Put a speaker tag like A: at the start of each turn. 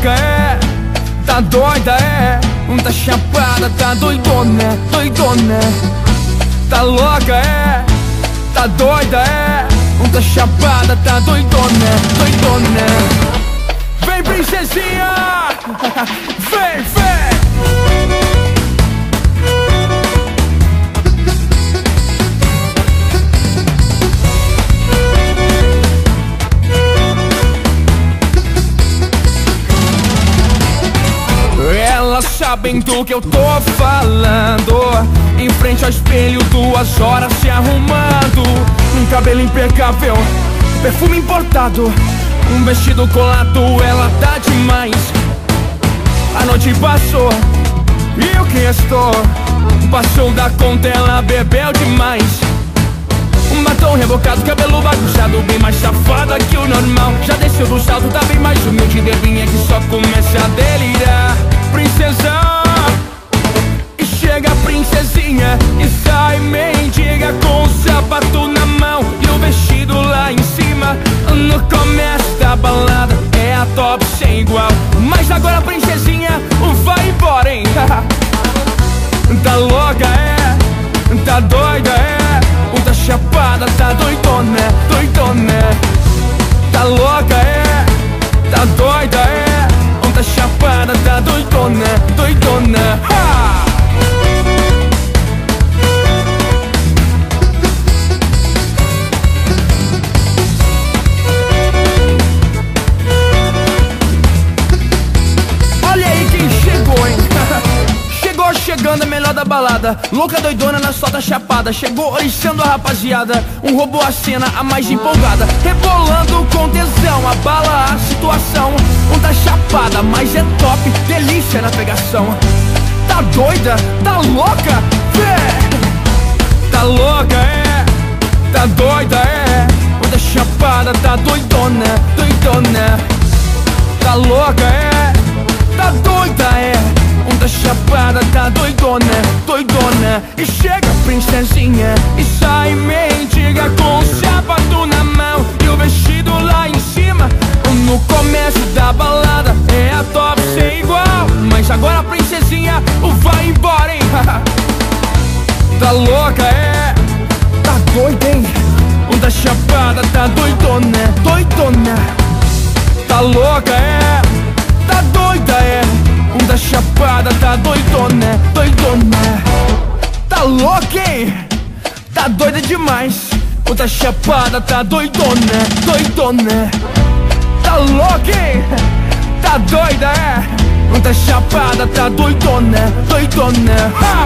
A: louca, é, tá doida, é, tá chapada, tá doidona, doidona. Tá louca, é, tá doida, é, tá chapada, tá doidona, doidona. Vem, princesinha, vem, vem. Elas sabem do que eu tô falando. Em frente ao espelho, 2 horas se arrumando. Um cabelo impecável, perfume importado, um vestido colado, ela tá demais. A noite passou e o que estou passou da conta, ela bebeu demais. Um batom rebocado, cabelo bagunçado, bem mais safada que o normal. Já desceu do salto, tá bem mais humilde, devinha que só começa a delirar. Princesa, e chega a princesinha e sai mendiga com o sapato na mão e o vestido lá em cima. No começo da balada é a top sem igual, mas agora a princesinha vai embora, hein? Tá louca, é, tá doida, é, tá chapada, tá doidona, doidona. Tá louca, é, tá doida, é, tá chapada, tá doidona, doidona. Ha! Olha aí quem chegou, hein? Chegou chegando a melhor da balada, louca doidona na solta chapada. Chegou oriçando a rapaziada, roubou a cena, a mais empolgada, rebolando com tesão, abala a situação. Tá chapada, mas é top, delícia na pegação. Tá doida, tá louca, vê. Tá louca, é, tá doida, é, tá chapada, tá doidona, doidona. Tá louca, é, tá doida, é, tá chapada, tá doidona, doidona. E chega a princesinha e sai mendiga com o sapato na mão e o vestido lá em cima. No começo da balada é a top sem igual, mas agora a princesinha vai embora, hein? Tá louca, é, tá doida, hein? Tá chapada, tá doidona, doidona. Tá louca, é, tá doida, é, tá chapada, tá doidona, doidona. Tá louca, hein? Tá doida demais. Tá chapada, tá doidona, doidona. Tá louca, hein? Tá doida, é, tá chapada, tá doidona, doidona. Ha!